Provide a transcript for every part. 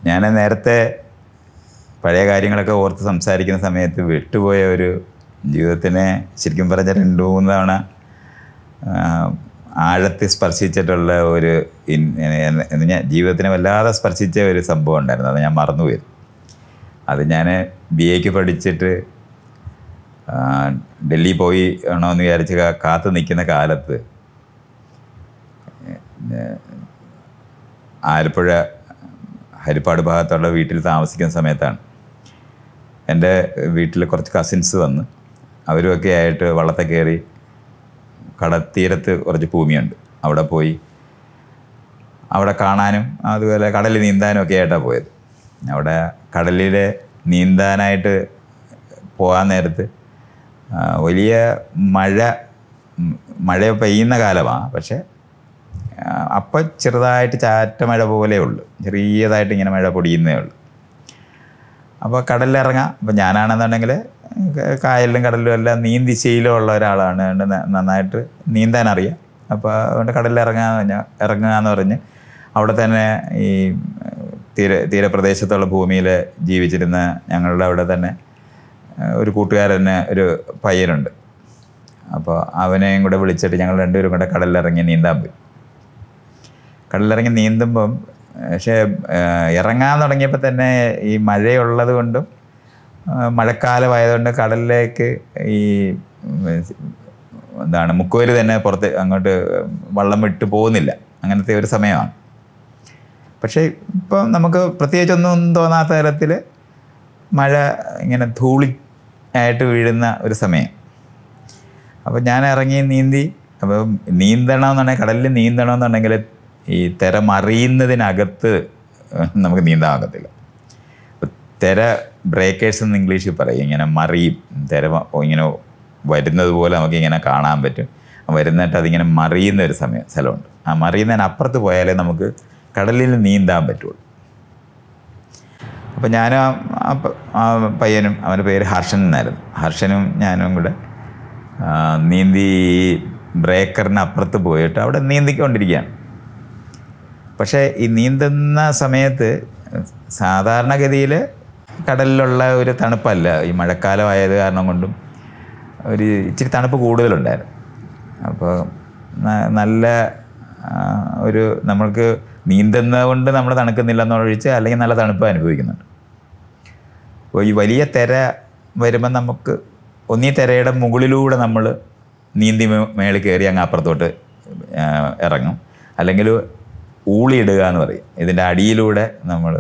ഞാൻ നേരത്തെ പഴയ കാര്യങ്ങളൊക്കെ ഓർത്ത് സംസാരിക്കുന്ന സമയത്ത് വിട്ടുപോയ ഒരു ജീവിതത്തിനെ ശരിക്കും പറഞ്ഞാൽ 2-3 തവണ ആഴത്തിൽ സ്പർശിച്ചിട്ടുള്ള ഒരു ജീവിതത്തിനെ വല്ലാതെ സ്പർശിച്ച ഒരു സംഭവം ഉണ്ടായിരുന്നു. അത് ഞാൻ മറന്നുപോയി. അത് ഞാൻ BA പഠിച്ചിട്ട് ഡൽഹി പോയി ആണോയെന്ന് വിചാരിച്ച് കാത്തു നിൽക്കുന്ന കാലത്ത് ആലപ്പുഴ ഹരിപ്പാട് ഭാഗത്തുള്ള വീട്ടിൽ താമസിക്കുന്ന സമയത്താണ് എൻ്റെ വീട്ടിൽ കുറച്ച് കസിൻസ് വന്ന് അവരുമൊക്കെ ആയിട്ട് വള്ളത്തെ കയറി കടത്തീരത്ത് കുറച്ച് ഭൂമിയുണ്ട്, അവിടെ പോയി അവിടെ കാണാനും അതുപോലെ കടലിൽ നീന്താനും ഒക്കെ ആയിട്ടാണ് പോയത്. അവിടെ കടലിൽ നീന്താനായിട്ട് പോകാൻ നേരത്ത് വലിയ മഴ പെയ്യുന്ന കാലമാണ്. പക്ഷേ അപ്പം ചെറുതായിട്ട് ചാറ്റ മഴ പോലെ ഉള്ളു, ചെറിയതായിട്ട് ഇങ്ങനെ മഴ പൊടിയുന്നേ ഉള്ളൂ. അപ്പോൾ കടലിലിറങ്ങാം. അപ്പോൾ ഞാനാണെന്നുണ്ടെങ്കിൽ കായലിലും കടലിലും എല്ലാം നീന്തി ശീലമുള്ള ഒരാളാണ്, നന്നായിട്ട് നീന്താൻ അറിയാം. അപ്പോൾ അതുകൊണ്ട് ഇറങ്ങുക എന്ന് പറഞ്ഞ് അവിടെ തന്നെ ഈ തീരപ്രദേശത്തുള്ള ഭൂമിയിൽ ജീവിച്ചിരുന്ന ഞങ്ങളുടെ അവിടെ തന്നെ ഒരു കൂട്ടുകാരന് ഒരു പയ്യനുണ്ട്. അപ്പോൾ അവനെയും കൂടെ വിളിച്ചിട്ട് ഞങ്ങൾ രണ്ടുപേരും കൂടെ കടലിലിറങ്ങി നീന്താൻ പോയി. കടലിലിറങ്ങി നീന്തുമ്പം പക്ഷേ ഇറങ്ങാൻ തുടങ്ങിയപ്പോൾ തന്നെ ഈ മഴയുള്ളത് കൊണ്ടും മഴക്കാലമായതുകൊണ്ട് കടലിലേക്ക് ഈ മുക്കുവര് തന്നെ പുറത്ത് അങ്ങോട്ട് വള്ളം വിട്ട് പോകുന്നില്ല, അങ്ങനത്തെ ഒരു സമയമാണ്. പക്ഷേ ഇപ്പം നമുക്ക് പ്രത്യേകിച്ചൊന്നും തോന്നാത്ത തരത്തിൽ മഴ ഇങ്ങനെ ധൂളി ആയിട്ട് വീഴുന്ന ഒരു സമയം. അപ്പോൾ ഞാൻ ഇറങ്ങി നീന്തി. അപ്പോൾ നീന്തണമെന്നുണ്ടെങ്കിൽ കടലിൽ നീന്തണമെന്നുണ്ടെങ്കിൽ ഈ തിര മറിയുന്നതിനകത്ത് നമുക്ക് നീന്താൻ ആകത്തില്ല. തിര ബ്രേക്കേഴ്സ് എന്ന് ഇംഗ്ലീഷിൽ പറയും. ഇങ്ങനെ മറിയും, തിര ഇങ്ങനെ വരുന്നത് പോലെ നമുക്കിങ്ങനെ കാണാൻ പറ്റും. വരുന്നിട്ട് അതിങ്ങനെ മറിയുന്ന ഒരു സ്ഥലമുണ്ട്. ആ മറിയുന്നതിനപ്പുറത്ത് പോയാലേ നമുക്ക് കടലിൽ നീന്താൻ പറ്റുള്ളൂ. അപ്പോൾ ഞാൻ ആ പയ്യനും, അവൻ്റെ പേര് ഹർഷൻ എന്നായിരുന്നു, ഹർഷനും ഞാനും കൂടെ നീന്തി ബ്രേക്കറിന് അപ്പുറത്ത് പോയിട്ട് അവിടെ നീന്തിക്കൊണ്ടിരിക്കുകയാണ്. പക്ഷേ ഈ നീന്തുന്ന സമയത്ത് സാധാരണഗതിയിൽ കടലിലുള്ള ഒരു തണുപ്പല്ല, ഈ മഴക്കാലമായത് കാരണം കൊണ്ടും ഒരു ഇച്ചിരി തണുപ്പ് കൂടുതലുണ്ടായിരുന്നു. അപ്പോൾ നല്ല ഒരു നമ്മൾക്ക് നീന്തുന്നത് കൊണ്ട് നമ്മൾ തണുക്കുന്നില്ലെന്നൊഴിച്ച് അല്ലെങ്കിൽ നല്ല തണുപ്പ് അനുഭവിക്കുന്നുണ്ട്. അപ്പോൾ ഈ വലിയ തിര വരുമ്പം നമുക്ക് ഒന്നീ തിരയുടെ മുകളിലൂടെ നമ്മൾ നീന്തി മേളിൽ കയറി അങ്ങ് അപ്പുറത്തോട്ട് ഇറങ്ങും, അല്ലെങ്കിൽ ഊളിയിടുക എന്ന് പറയും. ഇതിൻ്റെ അടിയിലൂടെ നമ്മൾ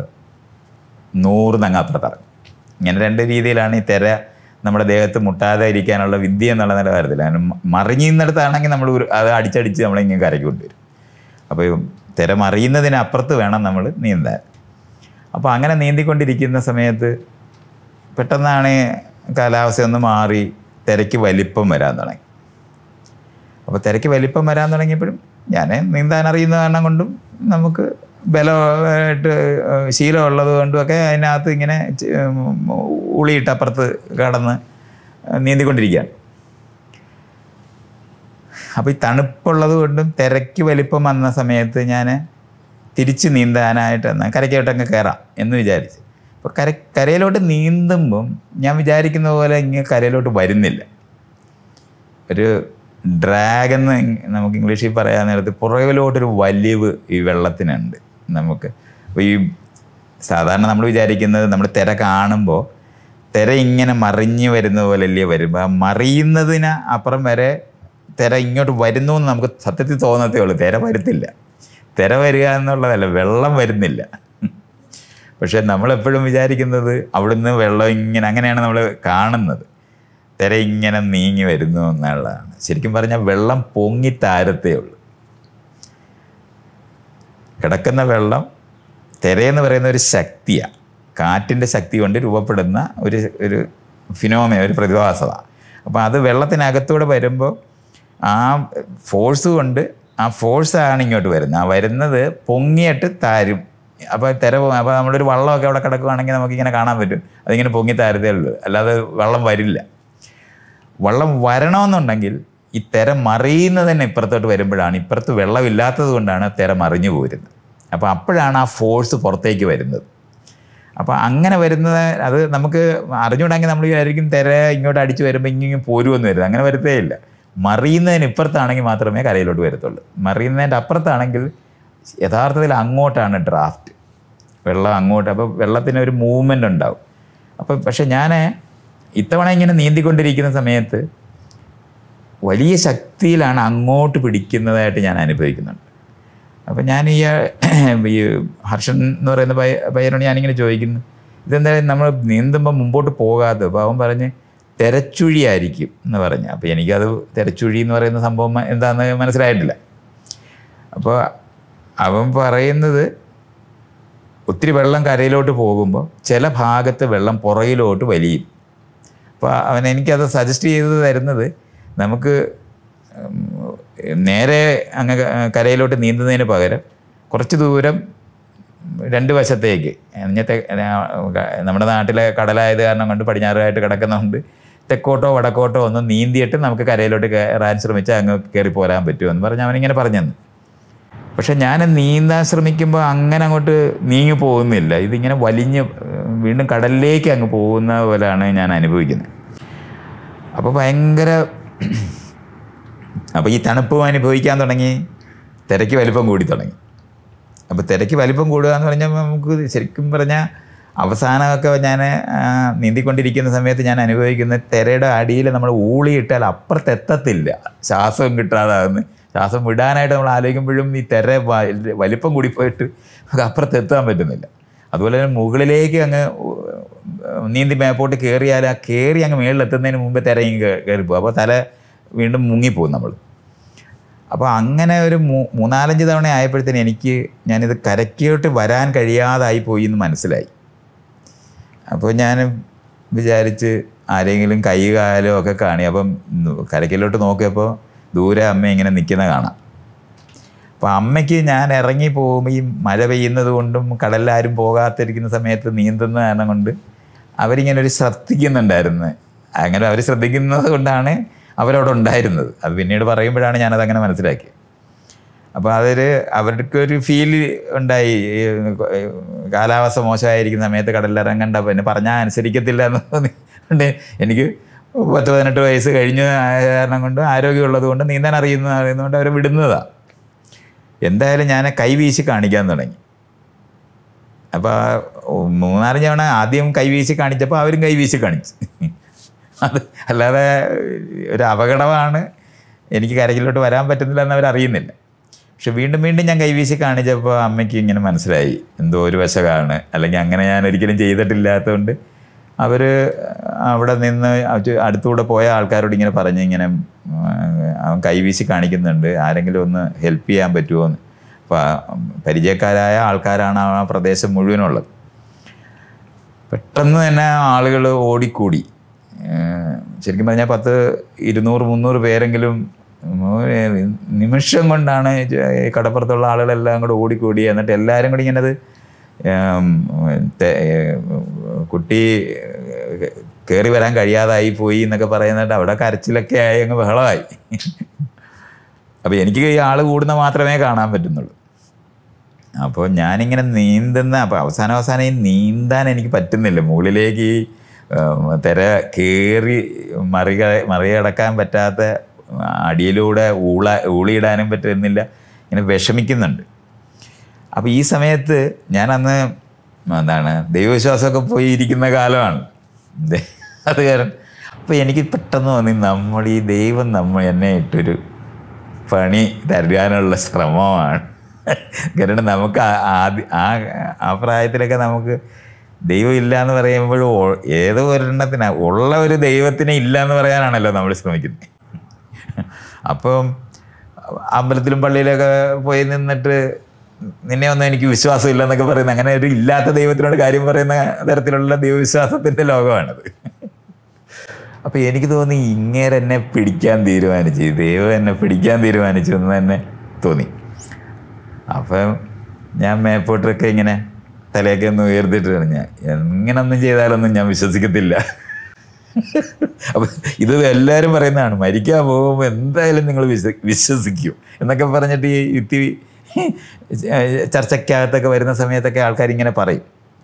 100 അങ്ങ് അപ്പുറത്തിറങ്ങും. ഇങ്ങനെ 2 രീതിയിലാണ് ഈ തിര നമ്മുടെ ദേഹത്ത് മുട്ടാതെ ഇരിക്കാനുള്ള വിദ്യ എന്നുള്ള നിലവാരത്തിൽ. കാരണം മറിഞ്ഞിരുന്നിടത്താണെങ്കിൽ നമ്മൾ അത് അടിച്ചടിച്ച് നമ്മളിങ്ങനെ കരയ്ക്ക് കൊണ്ടുവരും. അപ്പോൾ തിര മറിയുന്നതിനപ്പുറത്ത് വേണം നമ്മൾ നീന്താൻ. അപ്പോൾ അങ്ങനെ നീന്തിക്കൊണ്ടിരിക്കുന്ന സമയത്ത് പെട്ടെന്നാണ് കാലാവസ്ഥ ഒന്ന് മാറി തിരയ്ക്ക് വലിപ്പം വരാൻ തുടങ്ങി. അപ്പോൾ തിരയ്ക്ക് വലിപ്പം വരാൻ തുടങ്ങിയപ്പോഴും ഞാൻ നീന്താൻ അറിയുന്ന കാരണം കൊണ്ടും നമുക്ക് ബലമായിട്ട് ശീലമുള്ളത് കൊണ്ടുമൊക്കെ അതിനകത്ത് ഇങ്ങനെ ഉളിയിട്ട് അപ്പുറത്ത് കടന്ന് നീന്തിക്കൊണ്ടിരിക്കുകയാണ്. അപ്പോൾ ഈ തണുപ്പുള്ളത് കൊണ്ടും തിരയ്ക്ക് വലിപ്പം വന്ന സമയത്ത് ഞാൻ തിരിച്ച് നീന്താനായിട്ട് കരയ്ക്കോട്ടങ്ങ് കയറാം എന്ന് വിചാരിച്ച്. അപ്പോൾ കരയിലോട്ട് നീന്തുമ്പം ഞാൻ വിചാരിക്കുന്ന പോലെ ഇങ്ങനെ കരയിലോട്ട് വരുന്നില്ല. ഒരു ഡ്രാഗെന്ന് നമുക്ക് ഇംഗ്ലീഷിൽ പറയാൻ നേരത്ത് പുറകിലോട്ടൊരു വലിവ് ഈ വെള്ളത്തിനുണ്ട് നമുക്ക്. അപ്പോൾ ഈ സാധാരണ നമ്മൾ വിചാരിക്കുന്നത് നമ്മൾ തിര കാണുമ്പോൾ തിര ഇങ്ങനെ മറിഞ്ഞ് വരുന്ന പോലെ അല്ലേ വരുമ്പോൾ, ആ മറിയുന്നതിന് അപ്പുറം വരെ തിര ഇങ്ങോട്ട് വരുന്നു എന്ന് നമുക്ക് സത്യത്തിൽ തോന്നത്തേ ഉള്ളൂ. തിര വരുത്തില്ല. തിര വരിക എന്നുള്ളതല്ല, വെള്ളം വരുന്നില്ല. പക്ഷേ നമ്മളെപ്പോഴും വിചാരിക്കുന്നത് അവിടുന്ന് വെള്ളം ഇങ്ങനെ, അങ്ങനെയാണ് നമ്മൾ കാണുന്നത്. തിര ഇങ്ങനെ നീങ്ങി വരുന്നു എന്നുള്ളതാണ്. ശരിക്കും പറഞ്ഞാൽ വെള്ളം പൊങ്ങി താരത്തേ ഉള്ളൂ. കിടക്കുന്ന വെള്ളം തിരയെന്ന് പറയുന്ന ഒരു ശക്തിയാണ്, കാറ്റിൻ്റെ ശക്തി കൊണ്ട് രൂപപ്പെടുന്ന ഒരു ഫിനോമിന, ഒരു പ്രതിഭാസമാണ്. അപ്പോൾ അത് വെള്ളത്തിനകത്തൂടെ വരുമ്പോൾ ആ ഫോഴ്സ് കൊണ്ട്, ആ ഫോഴ്സാണ് ഇങ്ങോട്ട് വരുന്നത്. ആ വരുന്നത് പൊങ്ങിയിട്ട് താരും. അപ്പോൾ തിര അപ്പോൾ നമ്മളൊരു വള്ളമൊക്കെ അവിടെ കിടക്കുകയാണെങ്കിൽ നമുക്കിങ്ങനെ കാണാൻ പറ്റും, അതിങ്ങനെ പൊങ്ങി താരത്തേ ഉള്ളൂ, അല്ലാതെ വെള്ളം വരില്ല. വെള്ളം വരണമെന്നുണ്ടെങ്കിൽ ഈ തിര മറിയുന്നതിന് ഇപ്പുറത്തോട്ട് വരുമ്പോഴാണ്, ഇപ്പുറത്ത് വെള്ളമില്ലാത്തത് കൊണ്ടാണ് തിര മറിഞ്ഞു പോരുന്നത്. അപ്പോൾ അപ്പോഴാണ് ആ ഫോഴ്സ് പുറത്തേക്ക് വരുന്നത്. അപ്പോൾ അങ്ങനെ വരുന്നത് അത് നമുക്ക് അറിഞ്ഞുകൂടാങ്കിൽ നമ്മൾ വിചാരിക്കും തിര ഇങ്ങോട്ട് അടിച്ച് വരുമ്പോൾ ഇങ്ങനെ പോരുമെന്ന് വരുന്നത്. അങ്ങനെ വരുത്തേ ഇല്ല. മറിയുന്നതിന് ഇപ്പുറത്താണെങ്കിൽ മാത്രമേ കരയിലോട്ട് വരത്തുള്ളൂ. മറിയുന്നതിൻ്റെ അപ്പുറത്താണെങ്കിൽ യഥാർത്ഥത്തിൽ അങ്ങോട്ടാണ് ഡ്രാഫ്റ്റ്, വെള്ളം അങ്ങോട്ട്. അപ്പോൾ വെള്ളത്തിനൊരു മൂവ്മെൻ്റ് ഉണ്ടാവും. അപ്പോൾ പക്ഷെ ഞാൻ ഇത്തവണ ഇങ്ങനെ നീന്തിക്കൊണ്ടിരിക്കുന്ന സമയത്ത് വലിയ ശക്തിയിലാണ് അങ്ങോട്ട് പിടിക്കുന്നതായിട്ട് ഞാൻ അനുഭവിക്കുന്നുണ്ട്. അപ്പം ഞാൻ ഈ ഹർഷൻ എന്ന് പറയുന്ന പയ്യനോട് ഞാനിങ്ങനെ ചോദിക്കുന്നു, ഇതെന്തായാലും നമ്മൾ നീന്തുമ്പോൾ മുമ്പോട്ട് പോകാതെ. അപ്പോൾ അവൻ പറഞ്ഞ് തെരച്ചുഴിയായിരിക്കും എന്ന് പറഞ്ഞു. അപ്പോൾ എനിക്കത് തെരച്ചുഴി എന്ന് പറയുന്ന സംഭവം എന്താണെന്ന് മനസ്സിലായിട്ടില്ല. അപ്പോൾ അവൻ പറയുന്നത് ഒത്തിരി വെള്ളം കരയിലോട്ട് പോകുമ്പോൾ ചില ഭാഗത്ത് വെള്ളം പുറകിലോട്ട് വലിയും. അപ്പോൾ എനിക്കത് സജസ്റ്റ് ചെയ്ത് തരുന്നത്, നമുക്ക് നേരെ അങ്ങ് കരയിലോട്ട് നീന്തുന്നതിന് പകരം കുറച്ച് ദൂരം രണ്ട് വശത്തേക്ക്, ഇന്നത്തെ നമ്മുടെ നാട്ടിലെ കടലായത് കാരണം കൊണ്ട് പടിഞ്ഞാറായിട്ട് കിടക്കുന്നതുകൊണ്ട് തെക്കോട്ടോ വടക്കോട്ടോ ഒന്ന് നീന്തിയിട്ട് നമുക്ക് കരയിലോട്ട് കയറാൻ ശ്രമിച്ചാൽ അങ്ങ് കയറി പോരാൻ പറ്റുമെന്ന് പറഞ്ഞ് അവനിങ്ങനെ പറഞ്ഞെന്ന്. പക്ഷെ ഞാൻ നീന്താൻ ശ്രമിക്കുമ്പോൾ അങ്ങനെ അങ്ങോട്ട് നീങ്ങി പോകുന്നില്ല. ഇതിങ്ങനെ വലിഞ്ഞ് വീണ്ടും കടലിലേക്ക് അങ്ങ് പോകുന്ന പോലെയാണ് ഞാൻ അനുഭവിക്കുന്നത്. അപ്പോൾ ഭയങ്കര അപ്പോൾ ഈ തണുപ്പും അനുഭവിക്കാൻ തുടങ്ങി, തിരക്ക് വലിപ്പം കൂടി തുടങ്ങി. അപ്പോൾ തിരക്ക് വലിപ്പം കൂടുക എന്ന് പറഞ്ഞാൽ നമുക്ക് ശരിക്കും പറഞ്ഞാൽ അവസാനമൊക്കെ ഞാൻ നീന്തിക്കൊണ്ടിരിക്കുന്ന സമയത്ത് ഞാൻ അനുഭവിക്കുന്ന തിരയുടെ അടിയിൽ നമ്മൾ ഊളിയിട്ടാൽ അപ്പുറത്തെത്തത്തില്ല, ശ്വാസം കിട്ടാതാകുന്നു. ശ്വാസം വിടാനായിട്ട് നമ്മൾ ആലോചിക്കുമ്പോഴും ഈ തിര വലിപ്പം കൂടിപ്പോയിട്ട് നമുക്ക് അപ്പുറത്തെത്താൻ പറ്റുന്നില്ല. അതുപോലെ തന്നെ മുകളിലേക്ക് അങ്ങ് നീന്തി മേപ്പോട്ട് കയറിയാൽ ആ കയറി അങ്ങ് മുകളിലെത്തുന്നതിന് മുമ്പേ തിരയും കയറിപ്പോകും. അപ്പോൾ തല വീണ്ടും മുങ്ങിപ്പോകും നമ്മൾ. അപ്പോൾ അങ്ങനെ ഒരു 3-4 തവണ ആയപ്പോഴത്തേന് ഞാനിത് കരയ്ക്കോട്ട് വരാൻ കഴിയാതായി പോയി എന്ന് മനസ്സിലായി. അപ്പോൾ ഞാൻ വിചാരിച്ച് ആരെങ്കിലും കൈ കാലോ ഒക്കെ കാണി. അപ്പം കരയ്ക്കിലോട്ട് നോക്കിയപ്പോൾ ദൂരെ അമ്മ ഇങ്ങനെ നിൽക്കുന്ന കാണാം. അപ്പോൾ അമ്മയ്ക്ക് ഞാൻ ഇറങ്ങി പോകുമ്പോൾ ഈ മഴ പെയ്യുന്നത് കൊണ്ടും കടലിലാരും പോകാത്തിരിക്കുന്ന സമയത്ത് നീന്തുന്ന കാരണം കൊണ്ട് അവരിങ്ങനെ ഒരു ശ്രദ്ധിക്കുന്നുണ്ടായിരുന്നു. അങ്ങനെ അവർ ശ്രദ്ധിക്കുന്നത് കൊണ്ടാണ് അവരവിടെ ഉണ്ടായിരുന്നത്. അത് പിന്നീട് പറയുമ്പോഴാണ് ഞാനതങ്ങനെ മനസ്സിലാക്കിയത്. അപ്പോൾ അവർക്കൊരു ഫീൽ ഉണ്ടായി. കാലാവസ്ഥ മോശമായിരിക്കുന്ന സമയത്ത് കടലിലിറങ്ങണ്ട, പിന്നെ പറഞ്ഞാൽ അനുസരിക്കത്തില്ല എന്ന് തോന്നിക്കൊണ്ട് എനിക്ക് 10-18 വയസ്സ് കഴിഞ്ഞ കാരണം കൊണ്ട് ആരോഗ്യമുള്ളത് കൊണ്ട് നീന്താൻ അറിയുന്നതുകൊണ്ട് അവരെ വിടുന്നതാണ്. എന്തായാലും ഞാൻ കൈവീശി കാണിക്കാൻ തുടങ്ങി. അപ്പോൾ 3-4 തവണ ആദ്യം കൈവീശി കാണിച്ചപ്പോൾ അവരും കൈവീശി കാണിച്ചു. അത് അല്ലാതെ ഒരു അപകടമാണ്, എനിക്ക് കരയിലോട്ട് വരാൻ പറ്റുന്നില്ല എന്ന് അവരറിയുന്നില്ല. പക്ഷെ വീണ്ടും ഞാൻ കൈവീശി കാണിച്ചപ്പോൾ അമ്മയ്ക്ക് ഇങ്ങനെ മനസ്സിലായി എന്തോ ഒരു വശമാണ്, അല്ലെങ്കിൽ അങ്ങനെ ഞാൻ ഒരിക്കലും ചെയ്തിട്ടില്ലാത്തതുകൊണ്ട് അവർ അവിടെ നിന്ന് അടുത്തുകൂടെ പോയ ആൾക്കാരോട് ഇങ്ങനെ പറഞ്ഞ് ഇങ്ങനെ അവൻ കൈവീശി കാണിക്കുന്നുണ്ട്, ആരെങ്കിലും ഒന്ന് ഹെൽപ്പ് ചെയ്യാൻ പറ്റുമോ എന്ന്. അപ്പോൾ പരിചയക്കാരായ ആൾക്കാരാണ് ആ പ്രദേശം മുഴുവനുള്ളത്. പെട്ടെന്ന് തന്നെ ആളുകൾ ഓടിക്കൂടി. ശരിക്കും പറഞ്ഞാൽ 100-200-300 പേരെങ്കിലും നിമിഷം കൊണ്ടാണ് കടപ്പുറത്തുള്ള ആളുകളെല്ലാം കൂടെ ഓടിക്കൂടി. എന്നിട്ട് എല്ലാവരും കൂടി ഇങ്ങനെ കുട്ടി കയറി വരാൻ കഴിയാതായി പോയി എന്നൊക്കെ പറയുന്നിട്ട് അവിടെ കരച്ചിലൊക്കെ ആയി അങ്ങ് ബഹളമായി. അപ്പോൾ എനിക്ക് ഈ ആൾ കൂടുന്ന മാത്രമേ കാണാൻ പറ്റുന്നുള്ളൂ. അപ്പോൾ ഞാനിങ്ങനെ നീന്തുന്ന, അപ്പോൾ അവസാനം ഈ നീന്താൻ എനിക്ക് പറ്റുന്നില്ല. മുകളിലേക്ക് ഈ തിര കയറി മറികടക്കാൻ പറ്റാത്ത അടിയിലൂടെ ഊളിയിടാനും പറ്റുന്നില്ല, ഇങ്ങനെ വിഷമിക്കുന്നുണ്ട്. അപ്പോൾ ഈ സമയത്ത് ഞാനന്ന് ദൈവവിശ്വാസമൊക്കെ പോയിരിക്കുന്ന കാലമാണ് അത് കാരണം. അപ്പോൾ എനിക്ക് പെട്ടെന്ന് തോന്നി, ദൈവം എന്നെ ഇട്ടൊരു പണി തരാനുള്ള ശ്രമമാണ്. കാരണം നമുക്ക് ആ പ്രായത്തിലൊക്കെ നമുക്ക് ദൈവം ഇല്ല എന്ന് പറയുമ്പോഴും ഏതോ ഒരെണ്ണത്തിന് ഉള്ള ഒരു ദൈവത്തിനെ ഇല്ല എന്ന് പറയാനാണല്ലോ നമ്മൾ ശ്രമിക്കുന്നത്. അപ്പം അമ്പലത്തിലും പള്ളിയിലൊക്കെ പോയി നിന്നിട്ട് നിന്നെ ഒന്നും എനിക്ക് വിശ്വാസമില്ല എന്നൊക്കെ പറയുന്നത്, അങ്ങനെ ഒരു ഇല്ലാത്ത ദൈവത്തിനോട് കാര്യം പറയുന്ന തരത്തിലുള്ള ദൈവവിശ്വാസത്തിൻ്റെ ലോകമാണത്. അപ്പോൾ എനിക്ക് തോന്നി ഇങ്ങേരെ എന്നെ പിടിക്കാൻ തീരുമാനിച്ചു, ദൈവം എന്നെ പിടിക്കാൻ തീരുമാനിച്ചു എന്ന് തന്നെ തോന്നി. അപ്പം ഞാൻ മേപ്പോട്ടൊക്കെ ഇങ്ങനെ തലയൊക്കെ ഒന്ന് ഉയർത്തിട്ട് പറഞ്ഞാൽ എങ്ങനൊന്നും ചെയ്താലൊന്നും ഞാൻ വിശ്വസിക്കത്തില്ല. അപ്പം ഇത് എല്ലാവരും പറയുന്നതാണ്, മരിക്കാൻ പോകുമ്പോൾ എന്തായാലും നിങ്ങൾ വിശ്വസിക്കൂ എന്നൊക്കെ പറഞ്ഞിട്ട് ഈ യുക്തി ചർച്ചയ്ക്കകത്തൊക്കെ വരുന്ന സമയത്തൊക്കെ ആൾക്കാരിങ്ങനെ പറയും.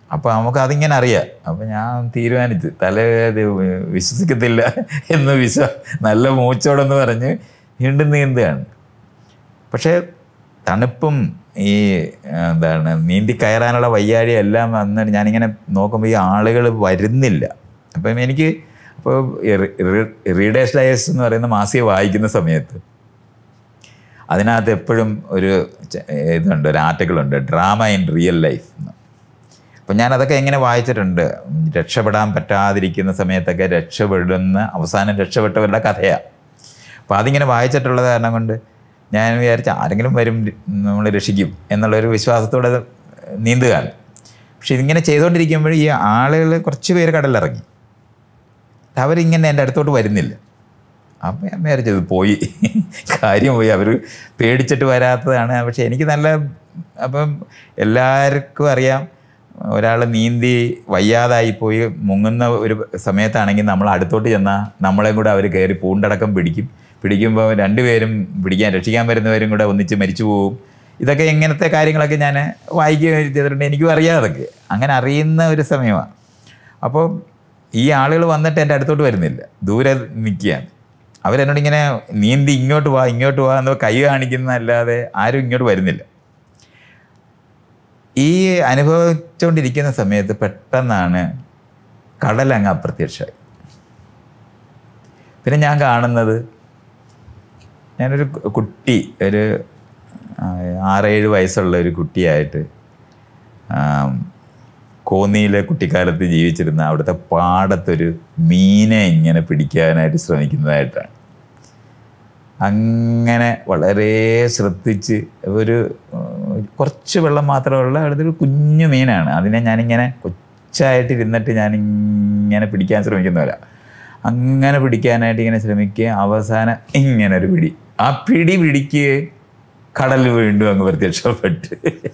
അപ്പോൾ നമുക്ക് അതിങ്ങനെ അറിയാം. അപ്പോൾ ഞാൻ തീരുമാനിച്ച് തലേത് വിശ്വസിക്കത്തില്ല എന്ന് നല്ല മൂച്ചോടെന്ന് പറഞ്ഞ് വീണ്ടും നീന്തുകയാണ്. പക്ഷേ തണുപ്പും ഈ എന്താണ് നീന്തി കയറാനുള്ള വയ്യാഴി എല്ലാം വന്ന് ഞാനിങ്ങനെ നോക്കുമ്പോൾ ഈ ആളുകൾ വരുന്നില്ല. അപ്പം എനിക്ക് അപ്പോൾ റീഡേഴ്സ് ഡയസ് എന്ന് പറയുന്ന മാസിക വായിക്കുന്ന സമയത്ത് അതിനകത്ത് എപ്പോഴും ഒരു ഇതുണ്ട്, ഒരു ആർട്ടിക്കിളുണ്ട്, ഡ്രാമ ഇൻ റിയൽ ലൈഫ് എന്ന്. അപ്പം ഞാനതൊക്കെ എങ്ങനെ വായിച്ചിട്ടുണ്ട്. രക്ഷപ്പെടാൻ പറ്റാതിരിക്കുന്ന സമയത്തൊക്കെ അവസാനം രക്ഷപ്പെട്ടവരുടെ കഥയാണ്. അപ്പോൾ അതിങ്ങനെ വായിച്ചിട്ടുള്ളത് കാരണം കൊണ്ട് ഞാൻ വിചാരിച്ച ആരെങ്കിലും വരും, നമ്മൾ രക്ഷിക്കും എന്നുള്ളൊരു വിശ്വാസത്തോടെ നീന്തുകയാണ്. പക്ഷെ ഇതിങ്ങനെ ചെയ്തുകൊണ്ടിരിക്കുമ്പോൾ ഈ ആളുകൾ കുറച്ച് പേര് കടലിറങ്ങി. അവരിങ്ങനെ എൻ്റെ അടുത്തോട്ട് വരുന്നില്ല. അപ്പം ഞാൻ വിചാരിച്ചത് പോയി, കാര്യം പോയി, അവർ പേടിച്ചിട്ട് വരാത്തതാണ്. പക്ഷെ എനിക്ക് അപ്പം എല്ലാവർക്കും അറിയാം, ഒരാൾ നീന്തി വയ്യാതായിപ്പോയി മുങ്ങുന്ന ഒരു സമയത്താണെങ്കിൽ നമ്മൾ അടുത്തോട്ട് ചെന്നാൽ നമ്മളെയും കൂടെ അവർ കയറി പൂണ്ടടക്കം പിടിക്കുമ്പോൾ രണ്ടുപേരും രക്ഷിക്കാൻ വരുന്നവരും കൂടെ ഒന്നിച്ച് മരിച്ചു പോകും. ഇതൊക്കെ ഇങ്ങനത്തെ കാര്യങ്ങളൊക്കെ ഞാൻ വായിക്കുകയും ചെയ്തിട്ടുണ്ട്. എനിക്കും അറിയാം അതൊക്കെ. അങ്ങനെ അറിയുന്ന ഒരു സമയമാണ്. അപ്പോൾ ഈ ആളുകൾ വന്നിട്ട് എൻ്റെ അടുത്തോട്ട് വരുന്നില്ല, ദൂരെ നിൽക്കുകയാണ്. അവരെന്നോടിങ്ങനെ നീന്തി ഇങ്ങോട്ട് വാ എന്ന് കൈ കാണിക്കുന്നതല്ലാതെ ആരും ഇങ്ങോട്ട് വരുന്നില്ല. ഈ അനുഭവിച്ചുകൊണ്ടിരിക്കുന്ന സമയത്ത് പെട്ടെന്നാണ് കടലങ്ങ് അപ്രത്യക്ഷമായി. പിന്നെ ഞാൻ കാണുന്നത്, ഞാനൊരു കുട്ടി, ഒരു 6-7 വയസ്സുള്ള ഒരു കുട്ടിയായിട്ട് കോന്നിയിലെ കുട്ടിക്കാലത്ത് ജീവിച്ചിരുന്ന അവിടുത്തെ പാടത്തൊരു മീനെ ഇങ്ങനെ പിടിക്കാനായിട്ട് ശ്രമിക്കുന്നതായിട്ടാണ്. അങ്ങനെ വളരെ ശ്രദ്ധിച്ച് കുറച്ച് വെള്ളം മാത്രമുള്ള അവിടുത്തെ കുഞ്ഞു മീനാണ്. അതിനെ ഞാനിങ്ങനെ കൊച്ചായിട്ടിരുന്നിട്ട് ഞാനിങ്ങനെ പിടിക്കാൻ ശ്രമിക്കുന്നവരാ. അങ്ങനെ പിടിക്കാനായിട്ട് ഇങ്ങനെ ശ്രമിക്കുക. അവസാനം ഇങ്ങനെ ഒരു പിടി, ആ പിടിക്കുകയും കടലിൽ വീണ്ടും അങ്ങ് പ്രത്യക്ഷപ്പെട്ട്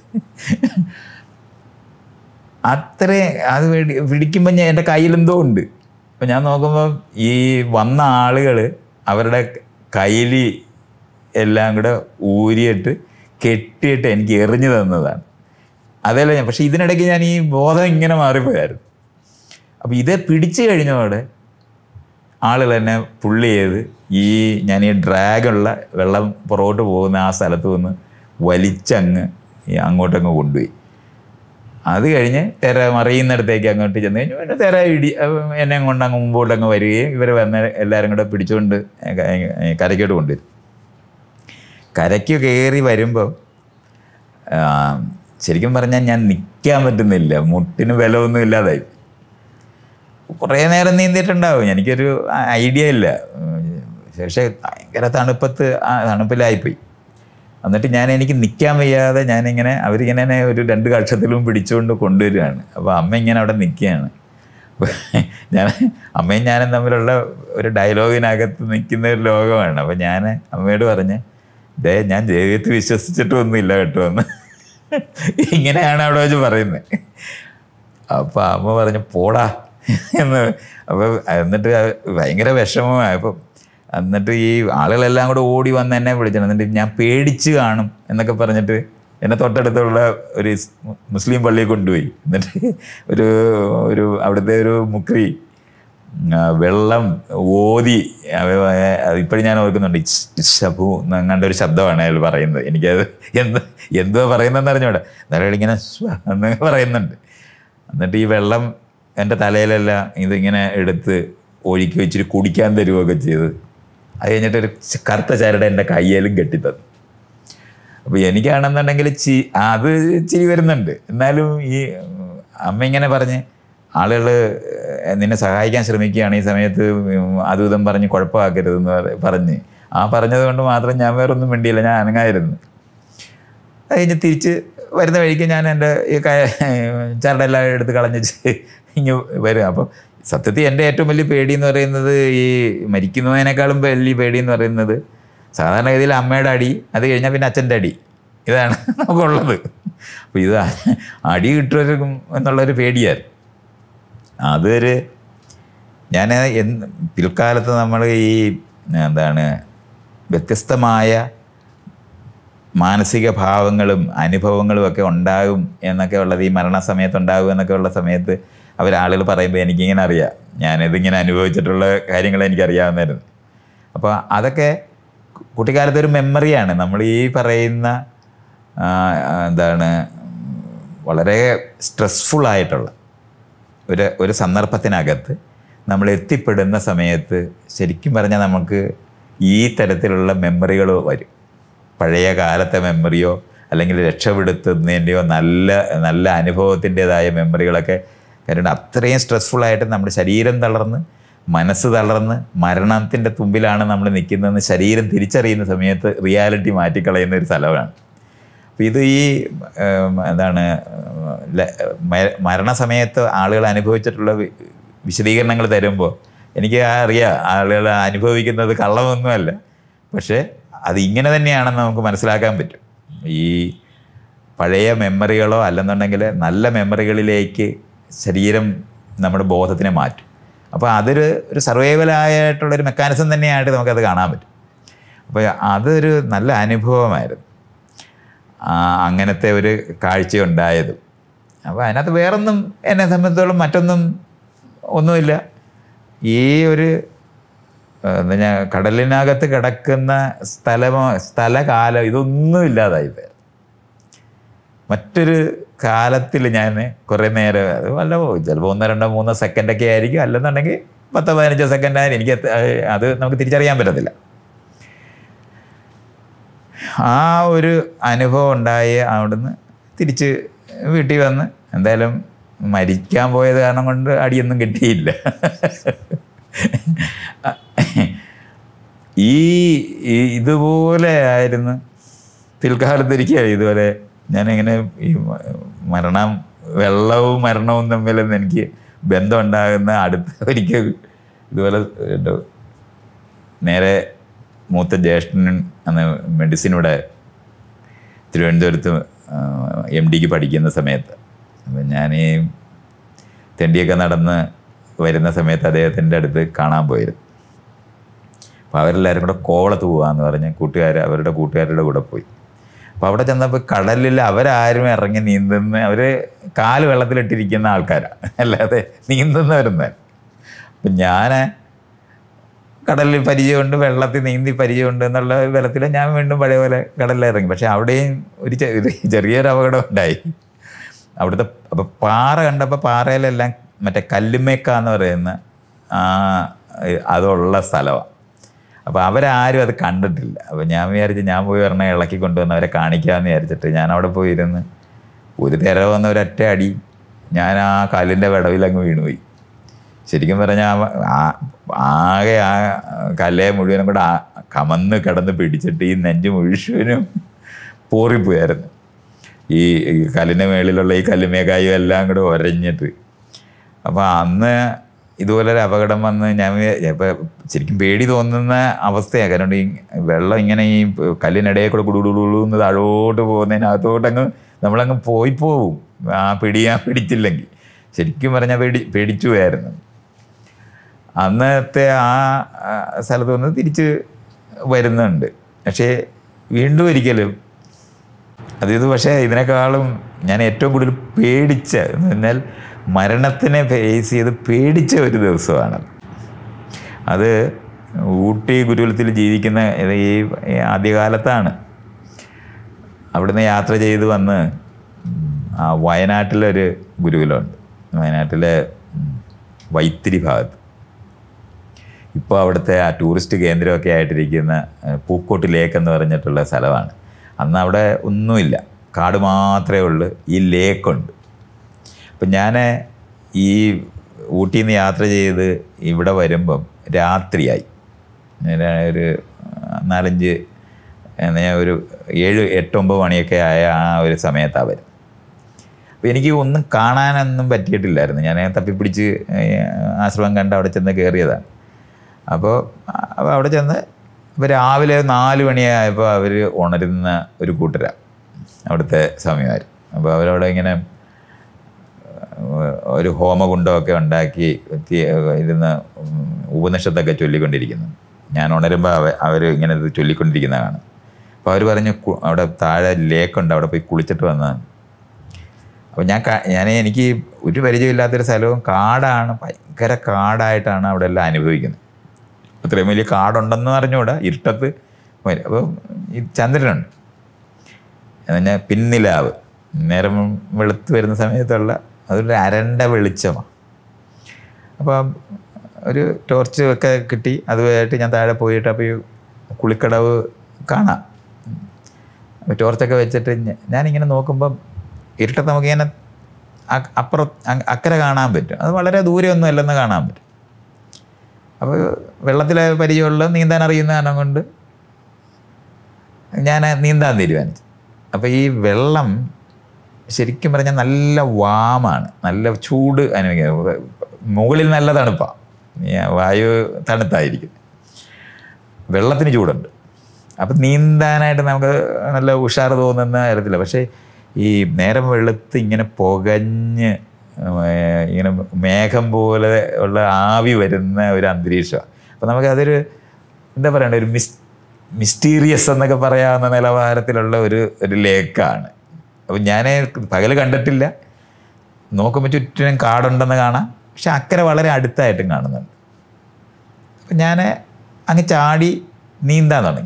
അത് പിടിക്കുമ്പോൾ എൻ്റെ കയ്യിലെന്തോ ഉണ്ട്. അപ്പം ഞാൻ നോക്കുമ്പോൾ ഈ വന്ന ആളുകൾ അവരുടെ കയ്യിൽ എല്ലാം കൂടെ ഊരിയിട്ട് കെട്ടിയിട്ട് എനിക്ക് എറിഞ്ഞു തന്നതാണ്. അതല്ല ഞാൻ. പക്ഷെ ഇതിനിടയ്ക്ക് ഞാൻ ഈ ബോധം ഇങ്ങനെ മാറിപ്പോയായിരുന്നു. അപ്പോൾ ഇത് പിടിച്ചു കഴിഞ്ഞതോടെ ആളുകൾ എന്നെ പുള്ളി ചെയ്ത് ഞാൻ ഈ ഡ്രാഗുള്ള വെള്ളം പുറകോട്ട് പോകുന്ന ആ സ്ഥലത്ത് നിന്ന് വലിച്ചങ്ങ് അങ്ങോട്ടങ്ങ് കൊണ്ടുപോയി. അത് കഴിഞ്ഞ് തിര മറിയുന്നിടത്തേക്ക് അങ്ങോട്ട് ചെന്ന് കഴിഞ്ഞു. പിന്നെ തിര എന്നെ കൊണ്ട് അങ്ങ് മുമ്പോട്ടങ്ങ് വരികയും ഇവർ വന്ന് എല്ലാവരും കൂടെ പിടിച്ചുകൊണ്ട് കരയ്ക്കോട്ട് കൊണ്ടുവരും. കരയ്ക്ക് കയറി വരുമ്പോൾ ശരിക്കും പറഞ്ഞാൽ ഞാൻ നിൽക്കാൻ പറ്റുന്നില്ല, മുട്ടിന് ബലമൊന്നും ഇല്ലാതായി. കുറേ നേരം നീന്തിയിട്ടുണ്ടാവും, എനിക്കൊരു ഐഡിയ ഇല്ല. പക്ഷേ ഭയങ്കര തണുപ്പിലായിപ്പോയി. എന്നിട്ട് എനിക്ക് നിൽക്കാൻ വയ്യാതെ ഞാനിങ്ങനെ അവരിങ്ങനെ ഒരു 2 കക്ഷത്തിലും പിടിച്ചുകൊണ്ട് കൊണ്ടുവരികയാണ്. അപ്പോൾ അമ്മ ഇങ്ങനെ അവിടെ നിൽക്കുകയാണ്. അമ്മയും ഞാനും തമ്മിലുള്ള ഒരു ഡയലോഗിനകത്ത് നിൽക്കുന്ന ഒരു ലോകമാണ്. അപ്പോൾ ഞാൻ അമ്മയോട് പറഞ്ഞ്, ഞാൻ ദൈവത്തെ വിശ്വസിച്ചിട്ടൊന്നുമില്ല കേട്ടോ എന്ന് ഇങ്ങനെയാണ് അവിടെ വെച്ച് പറയുന്നത്. അപ്പോൾ അമ്മ പറഞ്ഞു പോടാ എന്ന്. അപ്പോൾ എന്നിട്ട് ഭയങ്കര വിഷമമായപ്പോൾ എന്നിട്ട് ഈ ആളുകളെല്ലാം കൂടെ ഓടി വന്ന് എന്നെ വിളിച്ചിട്ടുണ്ട്. എന്നിട്ട് ഞാൻ പേടിച്ച് കാണും എന്നൊക്കെ പറഞ്ഞിട്ട് എന്നെ തൊട്ടടുത്തുള്ള ഒരു മുസ്ലിം പള്ളിയിൽ കൊണ്ടുപോയി. എന്നിട്ട് ഒരു അവിടുത്തെ ഒരു മുക്രി വെള്ളം ഓതി, ഇപ്പോഴും ഞാൻ ഓർക്കുന്നുണ്ട്, ഷബു എന്നങ്ങാണ്ട് ഒരു ശബ്ദമാണ് അയാൾ പറയുന്നത്. എനിക്കത് എന്തുവാ പറയുന്നതെന്ന് അറിഞ്ഞൂടെ, എന്നാലും ഇങ്ങനെ എന്ന് പറയുന്നുണ്ട്. എന്നിട്ട് ഈ വെള്ളം എൻ്റെ തലയിലെല്ലാം ഇതിങ്ങനെ എടുത്ത് ഒഴുക്കി വെച്ചിട്ട് കുടിക്കാൻ തരുകയൊക്കെ ചെയ്ത്, അത് കഴിഞ്ഞിട്ടൊരു കറുത്ത ചരട് എൻ്റെ കയ്യിലും കെട്ടിത്തന്നു. അപ്പോൾ എനിക്കാണെന്നുണ്ടെങ്കിൽ അത് ചിരി വരുന്നുണ്ട്. എന്നാലും ഈ അമ്മ ഇങ്ങനെ പറഞ്ഞ് ആളുകൾ നിന്നെ സഹായിക്കാൻ ശ്രമിക്കുകയാണ്, ഈ സമയത്ത് അതും ഇതും പറഞ്ഞ് കുഴപ്പമാക്കരുതെന്ന് പറഞ്ഞ് പറഞ്ഞത് കൊണ്ട് മാത്രം ഞാൻ വേറൊന്നും വേണ്ടിയില്ല, ഞാൻ അനങ്ങായിരുന്നു. അത് കഴിഞ്ഞ് തിരിച്ച് വരുന്ന വഴിക്ക് ഞാൻ എൻ്റെ ഈ ചരടെല്ലാം എടുത്ത് കളഞ്ഞിട്ട് ഇങ്ങ് വരും. അപ്പോൾ സത്യത്തിൽ എൻ്റെ ഏറ്റവും വലിയ പേടിയെന്ന് പറയുന്നത്, ഈ മരിക്കുന്നതിനേക്കാളും വലിയ പേടിയെന്ന് പറയുന്നത് സാധാരണഗതിയിൽ അമ്മയുടെ അടി, അത് കഴിഞ്ഞാൽ പിന്നെ അച്ഛൻ്റെ അടി, ഇതാണ് നമുക്കുള്ളത്. അപ്പോൾ ഇത് അടി കിട്ടും എന്നുള്ളൊരു പേടിയായിരുന്നു. അതൊരു ഞാൻ പിൽക്കാലത്ത് നമ്മൾ ഈ വ്യത്യസ്തമായ മാനസിക ഭാവങ്ങളും അനുഭവങ്ങളും ഒക്കെ ഉണ്ടാകും എന്നൊക്കെ ഉള്ളത് ഈ മരണസമയത്ത് ഉണ്ടാകും എന്നൊക്കെ ഉള്ള സമയത്ത് ആളുകൾ പറയുമ്പോൾ എനിക്കിങ്ങനെ അറിയാം, ഞാനിതിങ്ങനെ അനുഭവിച്ചിട്ടുള്ള കാര്യങ്ങൾ എനിക്കറിയാവുന്നതായിരുന്നു. അപ്പോൾ അതൊക്കെ കുട്ടിക്കാലത്തെ ഒരു മെമ്മറിയാണ്. നമ്മൾ ഈ പറയുന്ന എന്താണ് വളരെ സ്ട്രെസ്ഫുള്ളായിട്ടുള്ള ഒരു സന്ദർഭത്തിനകത്ത് നമ്മൾ എത്തിപ്പെടുന്ന സമയത്ത് ശരിക്കും പറഞ്ഞാൽ നമുക്ക് ഈ തരത്തിലുള്ള മെമ്മറികൾ വരും. പഴയ കാലത്തെ മെമ്മറിയോ അല്ലെങ്കിൽ രക്ഷപ്പെടുത്തുന്നതിൻ്റെയോ നല്ല അനുഭവത്തിൻ്റേതായ മെമ്മറികളൊക്കെ. കാരണം അത്രയും സ്ട്രെസ്ഫുള്ളായിട്ട് നമ്മുടെ ശരീരം തളർന്ന് മനസ്സ് തളർന്ന് മരണത്തിൻ്റെ തുമ്പിലാണ് നമ്മൾ നിൽക്കുന്നതെന്ന് ശരീരം തിരിച്ചറിയുന്ന സമയത്ത് റിയാലിറ്റി മാറ്റിക്കളയുന്ന ഒരു സ്ഥലമാണ്. അപ്പോൾ ഇത് ഈ എന്താണ് മരണസമയത്ത് ആളുകൾ അനുഭവിച്ചിട്ടുള്ള വിശദീകരണങ്ങൾ തരുമ്പോൾ എനിക്ക് അറിയാം ആളുകൾ അനുഭവിക്കുന്നത് കള്ളമൊന്നുമല്ല, പക്ഷേ അത് ഇങ്ങനെ തന്നെയാണെന്ന് നമുക്ക് മനസ്സിലാക്കാൻ പറ്റും. ഈ പഴയ മെമ്മറികളോ അല്ലെന്നുണ്ടെങ്കിൽ നല്ല മെമ്മറികളിലേക്ക് ശരീരം നമ്മുടെ ബോധത്തിനെ മാറ്റും. അപ്പോൾ അതൊരു സർവൈവലായിട്ടുള്ളൊരു മെക്കാനിസം തന്നെയായിട്ട് നമുക്കത് കാണാൻ പറ്റും. അപ്പോൾ അതൊരു നല്ല അനുഭവമായിരുന്നു അങ്ങനത്തെ ഒരു കാഴ്ചയുണ്ടായതും. അപ്പോൾ അതിനകത്ത് വേറൊന്നും എന്നെ സംബന്ധിച്ചോളം ഒന്നുമില്ല. ഈ ഒരു എന്താ കടലിനകത്ത് കിടക്കുന്ന സ്ഥലകാലം ഇതൊന്നും ഇല്ലാതായി പോയി. മറ്റൊരു കാലത്തിൽ ഞാൻ കുറേ നേരം വല്ല ചിലപ്പോൾ 1, 2, 3 സെക്കൻഡൊക്കെ ആയിരിക്കും, അല്ലെന്നുണ്ടെങ്കിൽ 10, 15 സെക്കൻഡായാലും എനിക്ക് അത് നമുക്ക് തിരിച്ചറിയാൻ പറ്റത്തില്ല. ആ ഒരു അനുഭവം ഉണ്ടായി അവിടുന്ന് തിരിച്ച് വീട്ടിൽ വന്ന് എന്തായാലും മരിക്കാൻ പോയത് കാരണം കൊണ്ട് അടിയൊന്നും കിട്ടിയില്ല. ഇതുപോലെ ആയിരുന്നു പിൽക്കാലത്തിരിക്കുക. ഇതുപോലെ ഞാനിങ്ങനെ ഈ വെള്ളവും മരണവും തമ്മിലൊന്നും എനിക്ക് ബന്ധം ഉണ്ടാകുന്ന ഒരിക്കൽ ഇതുപോലെ നേരെ മൂത്ത ജ്യേഷ്ഠൻ അന്ന് മെഡിസിനിവിടെ തിരുവനന്തപുരത്ത് MDക്ക് പഠിക്കുന്ന സമയത്ത് അപ്പം ഞാൻ ഈ തെണ്ടിയൊക്കെ നടന്ന് വരുന്ന സമയത്ത് അദ്ദേഹത്തിൻ്റെ അടുത്ത് കാണാൻ പോയിരുന്നു. അപ്പോൾ അവരെല്ലാവരും കൂടെ കോവളത്ത് പോകാമെന്ന് പറഞ്ഞ് അവരുടെ കൂട്ടുകാരുടെ കൂടെ പോയി. അപ്പോൾ അവിടെ ചെന്നപ്പോൾ കടലിൽ അവരാരും ഇറങ്ങി അവർ കാല് വെള്ളത്തിലിട്ടിരിക്കുന്ന ആൾക്കാരാണ്, അല്ലാതെ നീന്തുന്നവരൊന്നും. അപ്പം ഞാൻ കടലിൽ പരിചയമുണ്ട്, വെള്ളത്തിൽ നീന്തി പരിചയമുണ്ട് എന്നുള്ള ബലത്തിൽ ഞാൻ വീണ്ടും പഴയ പോലെ കടലിൽ ഇറങ്ങി. പക്ഷെ അവിടെയും ഒരു ചെറിയൊരു അപകടം ഉണ്ടായി. അവിടുത്തെ അപ്പോൾ പാറ കണ്ടപ്പോൾ പാറയിലെല്ലാം മറ്റേ കല്ലുമേക്ക എന്ന് പറയുന്ന അതുള്ള സ്ഥലമാണ്. അപ്പോൾ അവരാരും അത് കണ്ടിട്ടില്ല. അപ്പോൾ ഞാൻ വിചാരിച്ച് ഞാൻ പോയി പറഞ്ഞാൽ ഇളക്കി കൊണ്ടുവന്ന് അവരെ കാണിക്കാമെന്ന് വിചാരിച്ചിട്ട് ഞാൻ അവിടെ പോയിരുന്ന് ഒരു തിര വന്ന ഒരൊറ്റ അടി ഞാൻ ആ കല്ലിൻ്റെ വിടവിലങ്ങ് വീണുപോയി. ശരിക്കും പറഞ്ഞാൽ ആകെ ആ കല്ലെ മുഴുവനും കൂടെ കമന്ന് കിടന്ന് പിടിച്ചിട്ട് ഈ നെഞ്ച് മുഴുവനും പോറിപ്പോയായിരുന്നു. ഈ കല്ലിൻ്റെ മേളിലുള്ള ഈ കല്ലുമേക്കായും എല്ലാം കൂടെ ഒരഞ്ഞിട്ട്. അപ്പോൾ അന്ന് ഇതുപോലൊരു അപകടം വന്ന് ഞാൻ ഇപ്പം ശരിക്കും പേടി തോന്നുന്ന അവസ്ഥയാണ്. കാരണം ഈ വെള്ളം ഇങ്ങനെ ഈ കല്ലിനിടയിൽ കൂടെ കുടുകുടുന്ന് താഴോട്ട് പോകുന്നതിനകത്തോട്ടങ്ങ് നമ്മളങ്ങ് പോവും. പിടിച്ചില്ലെങ്കിൽ ശരിക്കും പറഞ്ഞാൽ പേടിച്ചു പോയായിരുന്നു. അന്നത്തെ ആ സ്ഥലത്ത് നിന്ന് തിരിച്ച് വരുന്നുണ്ട്. പക്ഷേ വീണ്ടും ഒരിക്കലും പക്ഷേ ഇതിനേക്കാളും ഞാൻ ഏറ്റവും കൂടുതൽ പേടിച്ച എന്ന് പറഞ്ഞാൽ മരണത്തിനെ ഫേസ് ചെയ്ത് പേടിച്ച ഒരു ദിവസമാണ് അത്. ഊട്ടി ഗുരുകുലത്തിൽ ജീവിക്കുന്ന ഈ ആദ്യകാലത്താണ്. അവിടുന്ന് യാത്ര ചെയ്ത് വന്ന് വയനാട്ടിലൊരു ഗുരുകുലമുണ്ട്, വയനാട്ടിലെ വൈത്തിരി ഭാഗത്ത്. ഇപ്പോൾ അവിടുത്തെ ആ ടൂറിസ്റ്റ് കേന്ദ്രമൊക്കെ ആയിട്ടിരിക്കുന്ന പൂക്കോട്ട് ലേക്ക് എന്ന് പറഞ്ഞിട്ടുള്ള സ്ഥലമാണ്. അന്ന് അവിടെ ഒന്നുമില്ല, കാട് മാത്രമേ ഉള്ളൂ, ഈ ലേക്കുണ്ട്. അപ്പം ഞാൻ ഈ ഊട്ടിയിൽ നിന്ന് യാത്ര ചെയ്ത് ഇവിടെ വരുമ്പം രാത്രിയായി. ഒരു 4-5 ഒരു 7-8-9 മണിയൊക്കെ ആയ ആ ഒരു സമയത്താണ് വരും. അപ്പോൾ എനിക്ക് ഒന്നും കാണാനൊന്നും പറ്റിയിട്ടില്ലായിരുന്നു. ഞാൻ തപ്പിപ്പിടിച്ച് ആശ്രമം കണ്ട് അവിടെ ചെന്ന് കയറിയതാണ്. അപ്പോൾ അവിടെ ചെന്ന് ഇപ്പോൾ രാവിലെ 4 മണിയായപ്പോൾ അവർ ഉണരുന്ന ഒരു കൂട്ടരാണ് അവിടുത്തെ സ്വാമിമാർ. അപ്പോൾ അവരവിടെ ഇങ്ങനെ ഒരു ഹോമകുണ്ടമൊക്കെ ഉണ്ടാക്കി ഇരുന്ന് ഉപനിഷത്തൊക്കെ ചൊല്ലിക്കൊണ്ടിരിക്കുന്നു. ഞാൻ ഉണരുമ്പോൾ അവർ ഇങ്ങനെ ഇത് ചൊല്ലിക്കൊണ്ടിരിക്കുന്നതാണ്. അപ്പോൾ അവർ പറഞ്ഞു അവിടെ താഴെ ലേക്കുണ്ട്, അവിടെ പോയി കുളിച്ചിട്ട് വന്നതാണ്. അപ്പോൾ എനിക്ക് ഒരു പരിചയമില്ലാത്തൊരു സ്ഥലവും കാടാണ്, ഭയങ്കര കാടായിട്ടാണ് അവിടെ എല്ലാം അനുഭവിക്കുന്നത്. അത്രയും വലിയ കാടുണ്ടെന്ന് അറിഞ്ഞുകൂടാ, ഇരുട്ടത്ത്. അപ്പോൾ ഈ ചന്ദ്രനുണ്ട്, പിന്നെ പിന്നിലാവ്, നേരം വെളുത്ത് വരുന്ന സമയത്തുള്ള അതൊരു അരണ്ട വെളിച്ചമാണ്. അപ്പം ഒരു ടോർച്ച് ഒക്കെ കിട്ടി, അതുമായിട്ട് ഞാൻ താഴെ പോയിട്ട് അപ്പോൾ ഈ കുളിക്കടവ് കാണാം. അപ്പോൾ ടോർച്ചൊക്കെ വെച്ചിട്ട് ഞാനിങ്ങനെ നോക്കുമ്പം ഇരുട്ടത്ത് നമുക്കിങ്ങനെ അക്കരെ കാണാൻ പറ്റും. അത് വളരെ ദൂരെയൊന്നും അല്ലെന്ന് കാണാൻ പറ്റും. അപ്പോൾ വെള്ളത്തിലെ പരിചയമുള്ള നീന്താൻ അറിയുന്ന കാരണം കൊണ്ട് ഞാൻ നീന്താൻ തീരുമാനിച്ചു. അപ്പോൾ ഈ വെള്ളം ശരിക്കും പറഞ്ഞാൽ നല്ല വാമാണ്, നല്ല ചൂട് അനുഭവിക്കുക. മുകളിൽ നല്ല തണുപ്പാണ്, വായു തണുത്തായിരിക്കും, വെള്ളത്തിന് ചൂടുണ്ട്. അപ്പം നീന്താനായിട്ട് നമുക്ക് നല്ല ഉഷാർ തോന്നുന്ന തരത്തില്ല. പക്ഷേ ഈ നേരം വെളുത്ത് ഇങ്ങനെ പുകഞ്ഞ് ഇങ്ങനെ മേഘം പോലെ ഉള്ള ആവി വരുന്ന ഒരു അന്തരീക്ഷമാണ്. അപ്പോൾ നമുക്കതൊരു എന്താ പറയണ്ടേ, ഒരു മിസ്റ്റീരിയസ് എന്നൊക്കെ പറയാവുന്ന നിലവാരത്തിലുള്ള ഒരു ലേക്കാണ്. അപ്പോൾ ഞാൻ പകൽ കണ്ടിട്ടില്ല, നോക്കുമ്പോൾ ചുറ്റിനും കാടുണ്ടെന്ന് കാണാം, പക്ഷെ അക്കരെ വളരെ അടുത്തായിട്ടും കാണുന്നുണ്ട്. അപ്പം ഞാൻ അങ്ങ് ചാടി നീന്താൻ തുടങ്ങി.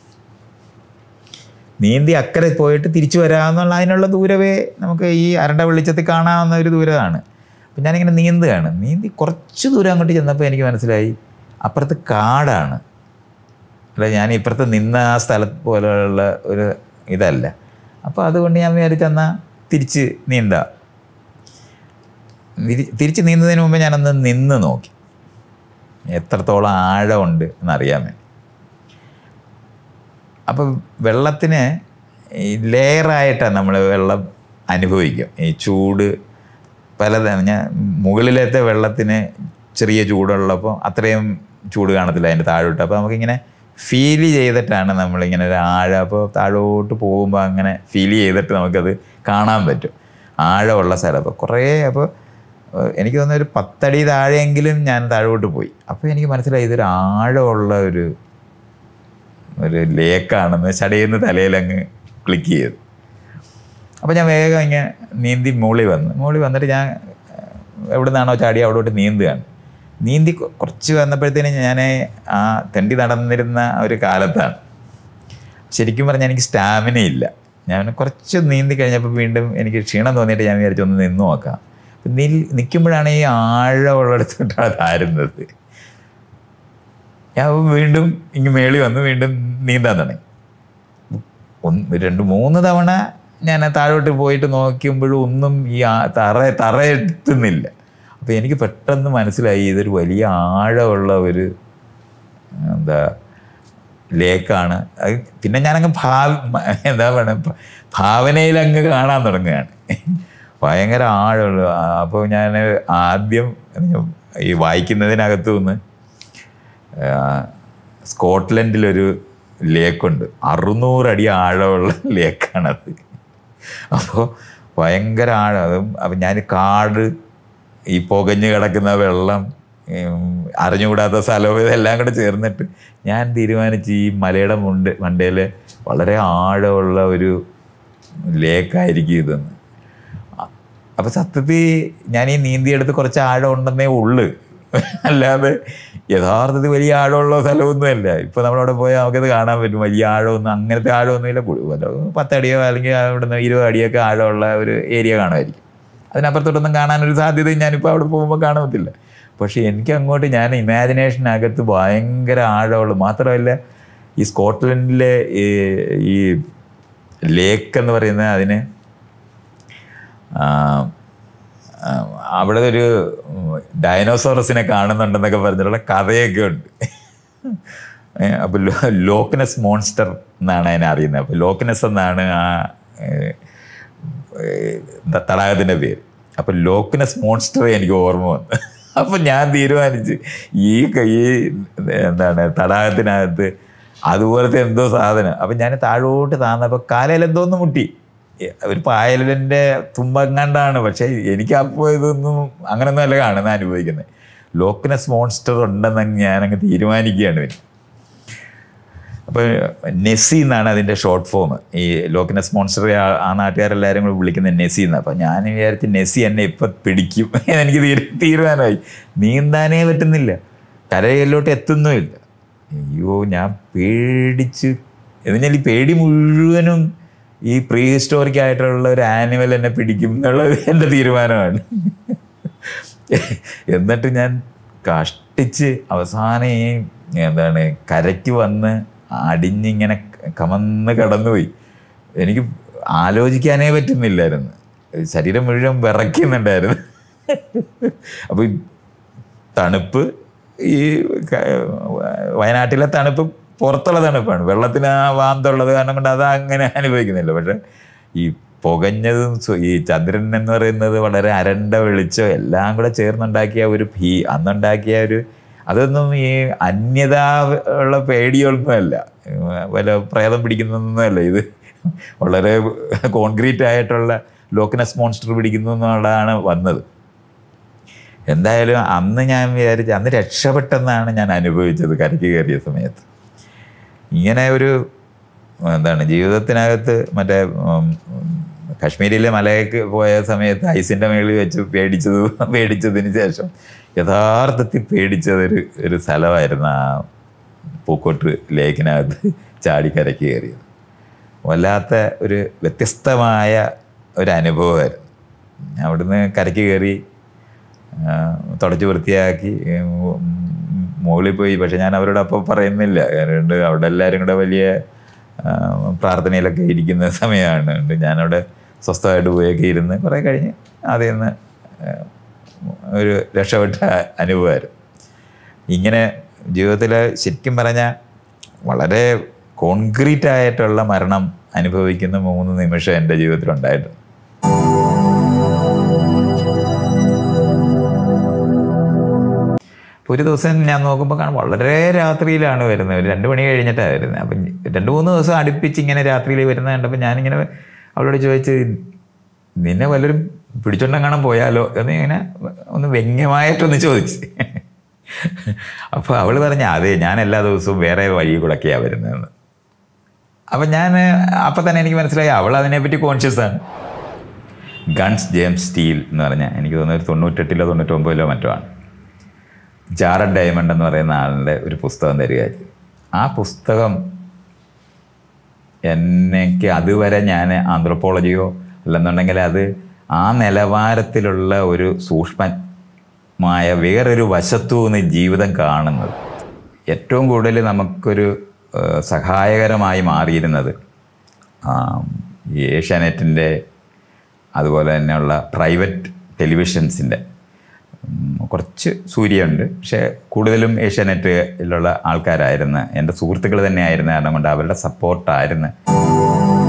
നീന്തി അക്കരെ പോയിട്ട് തിരിച്ചു വരാമെന്നുള്ള അതിനുള്ള ദൂരമേ നമുക്ക് ഈ അരണ്ട വെളിച്ചത്തിൽ കാണാവുന്ന ഒരു ദൂരമാണ്. അപ്പം ഞാനിങ്ങനെ നീന്തുകയാണ്. നീന്തി കുറച്ച് ദൂരം അങ്ങോട്ട് ചെന്നപ്പോൾ എനിക്ക് മനസ്സിലായി അപ്പുറത്ത് കാടാണ്. അല്ല, ഞാൻ ഇപ്പുറത്ത് നിന്ന ആ സ്ഥലത്ത് പോലെയുള്ള ഒരു ഇതല്ല. അപ്പോൾ അതുകൊണ്ട് ഞാൻ വിചാരിച്ചെന്നാൽ തിരിച്ച് നീന്താം. തിരിച്ച് നീന്തുന്നതിന് മുമ്പ് ഞാനൊന്ന് നിന്ന് നോക്കി എത്രത്തോളം ആഴമുണ്ട് എന്നറിയാൻ വേണ്ടി. അപ്പം വെള്ളത്തിന് ഈ ലെയറായിട്ടാണ് നമ്മൾ വെള്ളം അനുഭവിക്കും. ഈ ചൂട് പലതാണ്. ഞാൻ മുകളിലത്തെ വെള്ളത്തിന് ചെറിയ ചൂടുള്ളപ്പോൾ അത്രയും ചൂട് കാണത്തില്ല അതിൻ്റെ താഴോട്ട്. അപ്പോൾ നമുക്കിങ്ങനെ ഫീൽ ചെയ്തിട്ടാണ് നമ്മളിങ്ങനെ ഒരു ആഴം, അപ്പോൾ താഴോട്ട് പോകുമ്പോൾ അങ്ങനെ ഫീൽ ചെയ്തിട്ട് നമുക്കത് കാണാൻ പറ്റും ആഴമുള്ള സ്ഥലം. അപ്പോൾ എനിക്ക് തോന്നുന്ന ഒരു 10 അടി താഴെയെങ്കിലും ഞാൻ താഴോട്ട് പോയി. അപ്പോൾ എനിക്ക് മനസ്സിലായി ഇതൊരു ആഴമുള്ള ഒരു ലേക്കാണെന്ന് ചടയുന്ന തലയിലങ്ങ് ക്ലിക്ക് ചെയ്തു. അപ്പോൾ ഞാൻ വേഗം ഇങ്ങനെ നീന്തി മുകളിൽ വന്നിട്ട് ഞാൻ എവിടെ നിന്നാണോ ചാടി അവിടോട്ട് നീന്തുകയാണ്. നീന്തി കുറച്ച് വന്നപ്പോഴത്തേനും ഞാൻ ആ തെണ്ടി നടന്നിരുന്ന ഒരു കാലത്താണ്. ശരിക്കും പറഞ്ഞാൽ എനിക്ക് സ്റ്റാമിന ഇല്ല. ഞാൻ കുറച്ച് നീന്തി കഴിഞ്ഞപ്പോൾ വീണ്ടും എനിക്ക് ക്ഷീണം തോന്നിയിട്ട് ഞാൻ വിചാരിച്ചു ഒന്ന് നിന്ന് നോക്കാം. നിൽക്കുമ്പോഴാണ് ഈ ആഴമുള്ളിടത്തോട്ടാണ് താരുന്നത്. ഞാൻ വീണ്ടും മേളി വന്ന് വീണ്ടും നീന്താൻ തുടങ്ങി. 2-3 തവണ ഞാൻ താഴോട്ട് പോയിട്ട് നോക്കുമ്പോഴും ഒന്നും ഈ തറ എത്തുന്നില്ല. അപ്പോൾ എനിക്ക് പെട്ടെന്ന് മനസ്സിലായി ഇതൊരു വലിയ ആഴമുള്ള ഒരു ലേക്കാണ്. അത് പിന്നെ ഞാനങ്ങ് ഭാവനയിലങ്ങ് കാണാൻ തുടങ്ങുകയാണ്. ഭയങ്കര ആഴമുള്ള. അപ്പോൾ ഞാൻ ആദ്യം ഈ വായിക്കുന്നതിനകത്തു നിന്ന് സ്കോട്ട്ലൻഡിലൊരു ലേക്കുണ്ട്, 600 അടി ആഴമുള്ള ലേക്കാണത്. അപ്പോൾ ഭയങ്കര ആഴം. അപ്പം ഞാൻ കാട്, ഈ പുകഞ്ഞ് കിടക്കുന്ന വെള്ളം, അറിഞ്ഞുകൂടാത്ത സ്ഥലവും ഇതെല്ലാം കൂടെ ചേർന്നിട്ട് ഞാൻ തീരുമാനിച്ച് ഈ മലയുടെ മണ്ടയിൽ വളരെ ആഴമുള്ള ഒരു ലേക്കായിരിക്കും ഇതെന്ന്. അപ്പോൾ സത്യത്തിൽ ഞാൻ ഈ നീന്തിയെടുത്ത് കുറച്ച് ആഴം ഉണ്ടെന്നേ ഉള്ളു, അല്ലാതെ യഥാർത്ഥത്തിൽ വലിയ ആഴമുള്ള സ്ഥലമൊന്നുമല്ല. ഇപ്പോൾ നമ്മളവിടെ പോയാൽ നമുക്കത് കാണാൻ പറ്റും. വലിയ ആഴമൊന്നും അങ്ങനത്തെ ആഴമൊന്നുമില്ല. 10 അടിയോ അല്ലെങ്കിൽ അവിടെ നിന്ന് 20 അടിയൊക്കെ ആഴമുള്ള ഒരു ഏരിയ കാണുമായിരിക്കും. അതിനപ്പുറത്തോട്ടൊന്നും കാണാനൊരു സാധ്യതയും ഞാനിപ്പോൾ അവിടെ പോകുമ്പോൾ കാണത്തില്ല. പക്ഷേ എനിക്ക് അങ്ങോട്ട് ഞാൻ ഇമാജിനേഷനകത്ത് ഭയങ്കര ആഴമുള്ളൂ. മാത്രമല്ല ഈ സ്കോട്ട്ലൻഡിലെ ഈ ലേക്ക് എന്ന് പറയുന്നത് അതിന് അവിടെ ഒരു ഡൈനോസോറസിനെ കാണുന്നുണ്ടെന്നൊക്കെ പറഞ്ഞിട്ടുള്ള കഥയൊക്കെ ഉണ്ട്. അപ്പോൾ ലോക്ക്നെസ് മോൺസ്റ്റർ എന്നാണ് അതിനെ അറിയുന്നത്. അപ്പോൾ ലോക്ക്നെസ് എന്നാണ് ആ തടാകത്തിൻ്റെ പേര്. അപ്പോൾ ലോക്ക്നെസ് മോൺസ്റ്റർ എനിക്ക് ഓർമ്മ വന്നു. അപ്പം ഞാൻ തീരുമാനിച്ച് ഈ തടാകത്തിനകത്ത് അതുപോലത്തെ എന്തോ സാധനം. അപ്പം ഞാൻ താഴോട്ട് താന്നപ്പോൾ കാലയിൽ എന്തോന്ന് മുട്ടി. ഒരു പായലിൻ്റെ തുമ്പങ്ങാണ്ടാണ്. പക്ഷേ എനിക്കപ്പോൾ ഇതൊന്നും അങ്ങനെയൊന്നും അല്ല കാണുന്നത്, അനുഭവിക്കുന്നത്. ലോക്ക്നെസ് മോൺസ്റ്റർ ഉണ്ടെന്ന് ഞാനങ്ങ് തീരുമാനിക്കുകയാണ്. പിന്നെ അപ്പോൾ നെസ്സി എന്നാണ് അതിൻ്റെ ഷോർട്ട് ഫോം. ഈ ലോക്കിനസ് മോൺസ്റ്റർ ആ നാട്ടുകാരെല്ലാവരും കൂടെ വിളിക്കുന്നത് നെസ്സി എന്നാണ്. അപ്പോൾ ഞാൻ വിചാരിച്ച് നെസ്സി എന്നെ ഇപ്പം പിടിക്കും. എനിക്ക് തീരുമാനമായി. നീന്താനേ പറ്റുന്നില്ല, കരയിലോട്ട് എത്തുന്നുമില്ല. അയ്യോ, ഞാൻ പേടിച്ച് എന്നാൽ ഈ പേടി മുഴുവനും ഈ പ്രീ ഹിസ്റ്റോറിക് ആയിട്ടുള്ള ഒരു ആനിമൽ എന്നെ പിടിക്കും എന്നുള്ളത് എൻ്റെ തീരുമാനമാണ്. എന്നിട്ട് ഞാൻ കഷ്ടിച്ച് അവസാനം ഈ കരയ്ക്ക് വന്ന് അടിഞ്ഞിങ്ങനെ കമന്ന് കടന്നുപോയി. എനിക്ക് ആലോചിക്കാനേ പറ്റുന്നില്ലായിരുന്നു, ശരീരം മുഴുവൻ വിറയ്ക്കുന്നുണ്ടായിരുന്നു. അപ്പോൾ തണുപ്പ്, ഈ വയനാട്ടിലെ തണുപ്പ് പുറത്തുള്ള തണുപ്പാണ്, വെള്ളത്തിന് ആ വാന്തുള്ളത് കാരണം കൊണ്ട് അത് അങ്ങനെ അനുഭവിക്കുന്നില്ല. പക്ഷെ ഈ പുകഞ്ഞതും ഈ ചന്ദ്രൻ എന്ന് പറയുന്നത് വളരെ അരണ്ട വെളിച്ചം എല്ലാം കൂടെ ചേർന്നുണ്ടാക്കിയ ഒരു അന്നുണ്ടാക്കിയ ഒരു അതൊന്നും ഈ അന്യത ഉള്ള പേടിയൊന്നുമല്ല, വല്ല പ്രേതം പിടിക്കുന്നതൊന്നുമല്ല. ഇത് വളരെ കോൺക്രീറ്റ് ആയിട്ടുള്ള ലോക്കിനസ് മോൺസ്റ്റർ പിടിക്കുന്നു എന്നുള്ളതാണ് വന്നത്. എന്തായാലും അന്ന് ഞാൻ വിചാരിച്ചു, അന്ന് രക്ഷപ്പെട്ടെന്നാണ് ഞാൻ അനുഭവിച്ചത് കരയ്ക്ക് കയറിയ സമയത്ത്. ഇങ്ങനെ ഒരു ജീവിതത്തിനകത്ത് മറ്റേ കശ്മീരിലെ മലയ്ക്ക് പോയ സമയത്ത് ഐസിൻ്റെ മേളിൽ വെച്ച് പേടിച്ചതിന് ശേഷം യഥാർത്ഥത്തിൽ പേടിച്ചതൊരു സ്ഥലമായിരുന്നു ആ പൂക്കോട്ട് ലേക്കിനകത്ത് ചാടിക്കരയ്ക്ക് കയറിയത്. വല്ലാത്ത ഒരു വ്യത്യസ്തമായ ഒരു അനുഭവമായിരുന്നു. അവിടുന്ന് കരയ്ക്ക് കയറി തുടച്ച് വൃത്തിയാക്കി മുകളിൽ പോയി. പക്ഷെ ഞാൻ അവരോട് അപ്പോൾ പറയുന്നില്ല, കാരണം അവിടെ എല്ലാവരും കൂടെ വലിയ പ്രാർത്ഥനയിലൊക്കെ ഇരിക്കുന്ന സമയമാണ്. ഞാനവിടെ സ്വസ്ഥമായിട്ട് പോയൊക്കെ ഇരുന്ന് കുറേ കഴിഞ്ഞ് അതിൽ നിന്ന് ഒരു രക്ഷപ്പെട്ട അനുഭവമായിരുന്നു. ഇങ്ങനെ ജീവിതത്തിൽ ശരിക്കും പറഞ്ഞാൽ വളരെ കോൺക്രീറ്റ് ആയിട്ടുള്ള മരണം അനുഭവിക്കുന്ന 3 നിമിഷം എൻ്റെ ജീവിതത്തിലുണ്ടായിട്ടുണ്ട്. ഒരു ദിവസം ഞാൻ നോക്കുമ്പോൾ കാണാൻ വളരെ രാത്രിയിലാണ് വരുന്നത്, ഒരു 2 മണി കഴിഞ്ഞിട്ടാണ് വരുന്നത്. അപ്പം 2-3 ദിവസം അടുപ്പിച്ച് ഇങ്ങനെ രാത്രിയിൽ വരുന്നത് കണ്ടപ്പോൾ ഞാനിങ്ങനെ അവളോട് ചോദിച്ച്, നിന്നെ വല്ലവരും പിടിച്ചോണ്ടെങ്ങാനും പോയാലോ എന്ന് ഇങ്ങനെ ഒന്ന് വ്യംഗ്യമായിട്ടൊന്ന് ചോദിച്ച്. അപ്പോൾ അവൾ പറഞ്ഞ, അതെ, ഞാൻ എല്ലാ ദിവസവും വേറെ വഴി കൂടെയൊക്കെയാണ് വരുന്നതെന്ന്. അപ്പം അപ്പം തന്നെ എനിക്ക് മനസ്സിലായി അവൾ അതിനെപ്പറ്റി കോൺഷ്യസാണ്. ഗൺസ് ജെയിംസ് സ്റ്റീൽ എന്ന് പറഞ്ഞാൽ എനിക്ക് തോന്നുന്നത് 98-ലോ 99-ലോ മറ്റോ ആണ്. ജാറഡ് ഡയമണ്ട് എന്ന് പറയുന്ന ആളിൻ്റെ ഒരു പുസ്തകം തരികയായിരുന്നു. ആ പുസ്തകം എനിക്ക് അതുവരെ ഞാൻ ആന്ത്രോപോളജിയോ അല്ലെന്നുണ്ടെങ്കിൽ അത് ആ നിലവാരത്തിലുള്ള ഒരു സൂക്ഷ്മമായ വേറൊരു വശത്തുനിന്ന് ജീവിതം കാണുന്നത് ഏറ്റവും കൂടുതൽ നമുക്കൊരു സഹായകരമായി മാറിയിരുന്നത് ഈ ഏഷ്യാനെറ്റിൻ്റെ അതുപോലെ തന്നെയുള്ള പ്രൈവറ്റ് ടെലിവിഷൻസിൻ്റെ കുറച്ച് സൂര്യയുണ്ട്, പക്ഷേ കൂടുതലും ഏഷ്യാനെറ്റിലുള്ള ആൾക്കാരായിരുന്നു, എൻ്റെ സുഹൃത്തുക്കൾ തന്നെയായിരുന്നു. കാരണം കൊണ്ട് അവരുടെ സപ്പോർട്ടായിരുന്നു